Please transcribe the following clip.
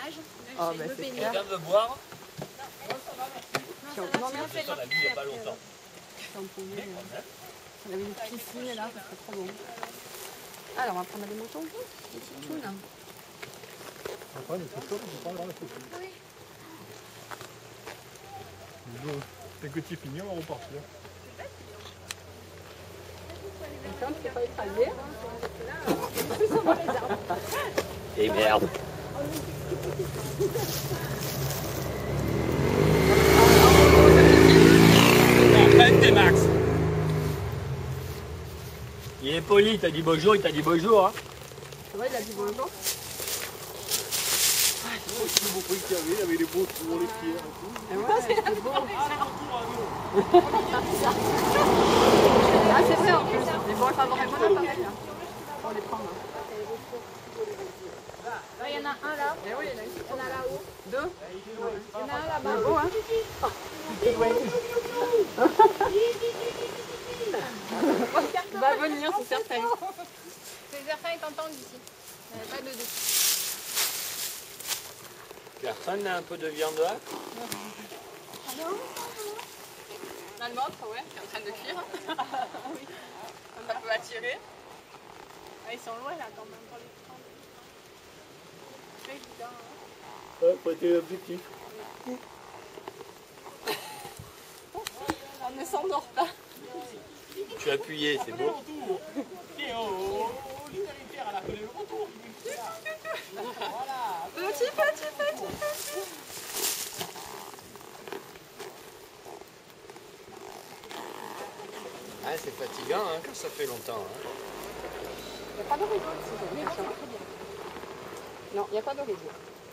plage. Oh, bah, c'est clair. Quelqu'un veut boire? Non, merci. On a bu il n'y a pas longtemps. Si on pouvait, on avait une piscine là, ça serait trop bon. Alors, on va prendre des moutons. Des petites tounes. Après, c'est sûr qu'on peut pas avoir la photo. Oui. Dès que tu finis, on va repartir. Quand tu ne sais pas écraser. Et merde. Arrête tes Max. Il est poli, t'as dit bonjour, il t'a dit bonjour. Hein. C'est vrai, il a dit bonjour. Le beau truc qu'il y avait, il y avait les beaux tours, les pierres et tout. Et ouais, c'est beau. Ah, c'est vrai en plus. Mais bon, ça aurait pas l'appareil là. Pour les prendre. Il y en a un là. Et oui, il y en a ici. Il y en a là-haut. Deux. Il y en a un là-bas. C'est beau, hein. Il va venir, c'est certain. C'est certain, ils t'entendent d'ici. Il n'y en a pas de deux. Personne n'a un peu de viande là? Dans le montre, ouais, qui est en train de cuire. Oui. Ça peut attirer. Ah, ils sont loin là quand même pour les prendre. C'est évident. Hein. Ouais, faut être objectif. On ne s'endort pas. Tu as appuyé, c'est beau. Petit. Ah, c'est fatigant hein, quand ça fait longtemps. Hein. Il n'y a pas d'horizon ici, j'ai l'impression. Non, il n'y a pas d'horizon.